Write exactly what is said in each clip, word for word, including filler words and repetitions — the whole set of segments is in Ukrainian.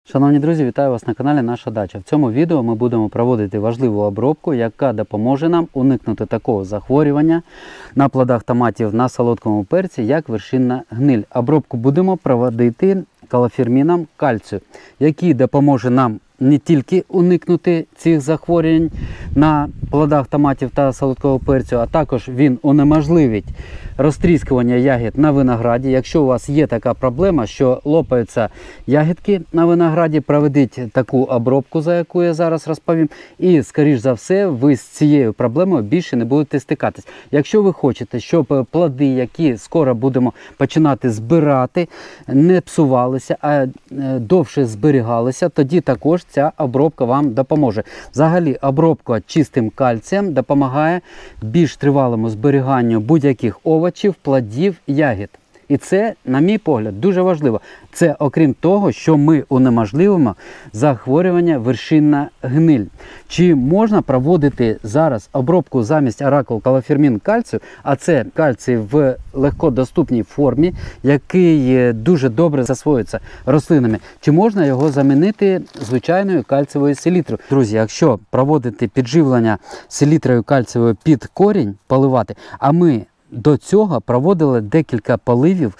Шановні друзі, вітаю вас на каналі Наша Дача. В цьому відео ми будемо проводити важливу обробку, яка допоможе нам уникнути такого захворювання на плодах томатів на солодкому перці, як вершинна гниль. Обробку будемо проводити калофірміном кальцію, який допоможе нам не тільки уникнути цих захворювань на плодах томатів та солодкого перцю, а також він унеможливить розтріскування ягід на винограді. Якщо у вас є така проблема, що лопаються ягідки на винограді, проведіть таку обробку, за яку я зараз розповім, і, скоріш за все, ви з цією проблемою більше не будете стикатись. Якщо ви хочете, щоб плоди, які скоро будемо починати збирати, не псувалися, а довше зберігалися, тоді також ця обробка вам допоможе. Взагалі, обробка чистим кальцієм допомагає більш тривалому зберіганню будь-яких овочів, плодів, ягід. І це, на мій погляд, дуже важливо. Це окрім того, що ми унеможливимо захворювання вершинна гниль. Чи можна проводити зараз обробку замість Оракул Калофірмін кальцію, а це кальцій в легкодоступній формі, який дуже добре засвоюється рослинами. Чи можна його замінити звичайною кальцієвою селітрою? Друзі, якщо проводити підживлення селітрою кальцієвою під корінь, поливати, а ми до цього проводили декілька поливів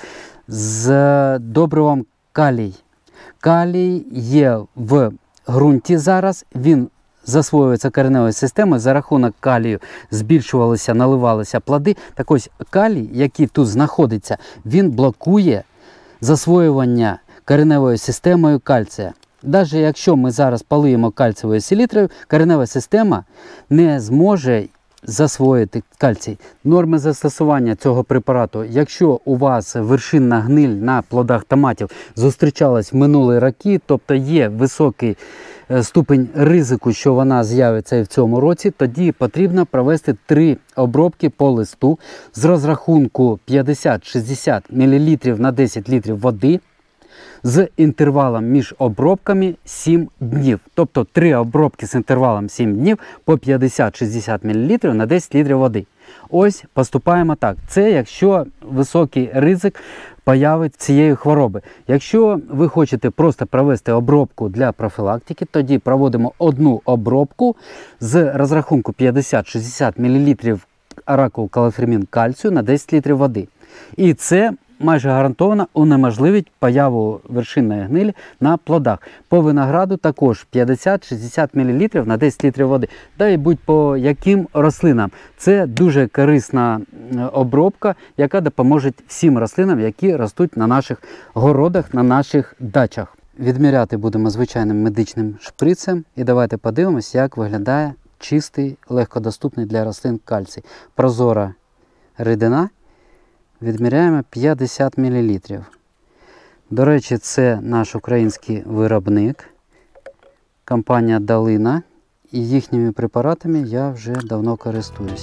з добривом калій. Калій є в ґрунті зараз, він засвоюється кореневою системою, за рахунок калію збільшувалися, наливалися плоди. Так ось калій, який тут знаходиться, він блокує засвоювання кореневою системою кальція. Навіть якщо ми зараз полиємо кальцієвою селітрою, коренева система не зможе засвоїти кальцій. Норми застосування цього препарату: якщо у вас вершинна гниль на плодах томатів зустрічалась в минулі роки, тобто є високий ступень ризику, що вона з'явиться і в цьому році, тоді потрібно провести три обробки по листу з розрахунку п'ятдесят-шістдесят мілілітрів на десять літрів води, з інтервалом між обробками сім днів. Тобто три обробки з інтервалом сім днів по п'ятдесят-шістдесят мілілітрів на десять літрів води. Ось поступаємо так. Це якщо високий ризик появи цієї хвороби. Якщо ви хочете просто провести обробку для профілактики, тоді проводимо одну обробку з розрахунку п'ятдесят-шістдесят мілілітрів Оракул Калофірмін кальцію на десять літрів води. І це майже гарантовано унеможливить появу вершинної гнилі на плодах. По винограду також п'ятдесят-шістдесят мілілітрів на десять літрів води. Да і будь-по яким рослинам. Це дуже корисна обробка, яка допоможе всім рослинам, які ростуть на наших городах, на наших дачах. Відміряти будемо звичайним медичним шприцем. І давайте подивимось, як виглядає чистий, легкодоступний для рослин кальцій. Прозора рідина. Відміряємо п'ятдесят мілілітрів. До речі, це наш український виробник, компанія Долина. І їхніми препаратами я вже давно користуюсь.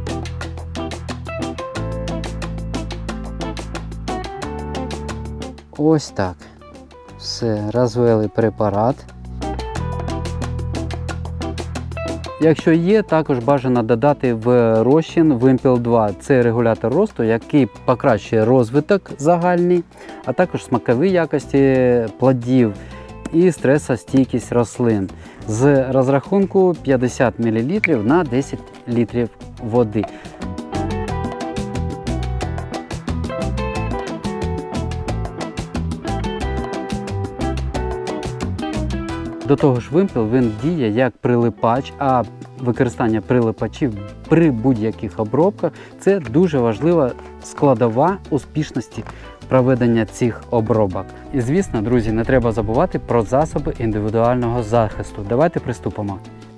Ось так. Все, розвели препарат. Якщо є, також бажано додати в розчин Вимпел два. Це регулятор росту, який покращує розвиток загальний, а також смакові якості плодів і стресостійкість рослин. З розрахунку п'ятдесят мілілітрів на десять літрів води. До того ж, вимпел він діє як прилипач, а використання прилипачів при будь-яких обробках – це дуже важлива складова успішності проведення цих обробок. І звісно, друзі, не треба забувати про засоби індивідуального захисту. Давайте приступимо.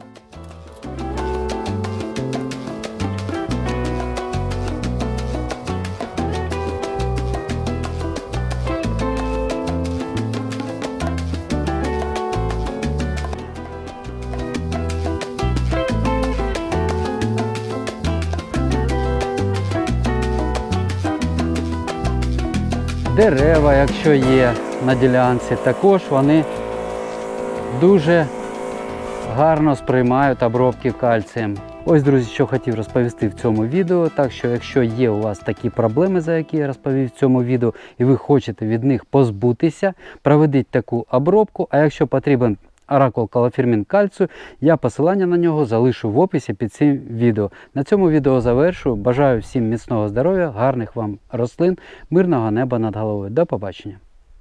Дерева, якщо є на ділянці, також вони дуже гарно сприймають обробки кальцієм. Ось, друзі, що хотів розповісти в цьому відео. Так що, якщо є у вас такі проблеми, за які я розповів в цьому відео, і ви хочете від них позбутися, проведіть таку обробку. А якщо потрібен оракул калофермін кальцію, я посилання на нього залишу в описі під цим відео. На цьому відео завершую. Бажаю всім міцного здоров'я, гарних вам рослин, мирного неба над головою. До побачення.